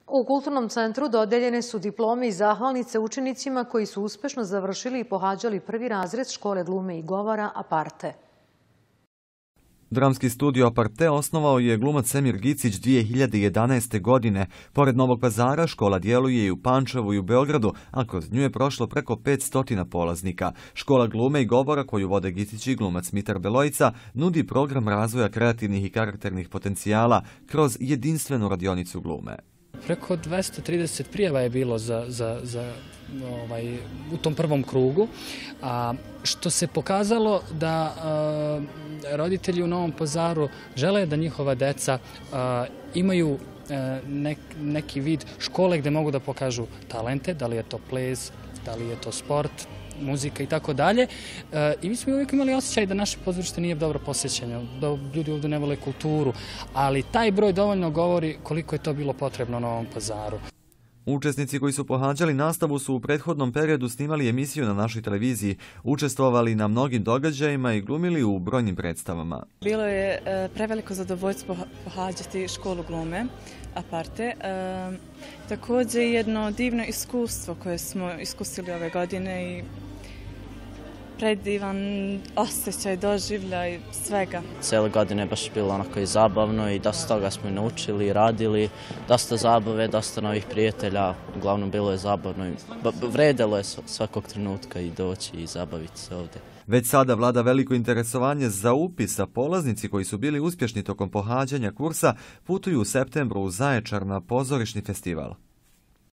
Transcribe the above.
U Kulturnom centru dodeljene su diplome i zahvalnice učenicima koji su uspešno završili i pohađali prvi razred škole glume i govora Aparte. Dramski studio Aparte osnovao je glumac Semir Gicić 2011. godine. Pored Novog Pazara, škola djeluje i u Pančevu i u Beogradu, a kroz nju je prošlo preko 500 polaznika. Škola glume i govora, koju vode Gicić i glumac Mitar Belojica, nudi program razvoja kreativnih i karakternih potencijala kroz jedinstvenu radionicu glume. Preko 230 prijava je bilo u tom prvom krugu, što se pokazalo da roditelji u Novom Pazaru žele da njihova deca imaju neki vid škole gde mogu da pokažu talente, da li je to ples, da li je to sport, muzika i tako dalje. I mi smo uvijek imali osjećaj da naše pozorište nije dobro posjećeno, da ljudi ovdje ne vole kulturu, ali taj broj dovoljno govori koliko je to bilo potrebno Novom Pazaru. Učesnici koji su pohađali nastavu su u prethodnom periodu snimali emisiju na našoj televiziji, učestvovali na mnogim događajima i glumili u brojnim predstavama. Bilo je preveliko zadovoljstvo pohađati školu glume Aparte. Također jedno divno iskustvo koje smo iskusili ove godine i predivan osjećaj, doživljaj svega. Cijele godine je baš bilo onako i zabavno i dosta toga smo naučili i radili, dosta zabave, dosta novih prijatelja, uglavnom bilo je zabavno i vredelo je svakog trenutka i doći i zabaviti se ovdje. Već sada vlada veliko interesovanje za upis, a polaznici koji su bili uspješni tokom pohađanja kursa putuju u septembru u Zaječar na pozorišni festival.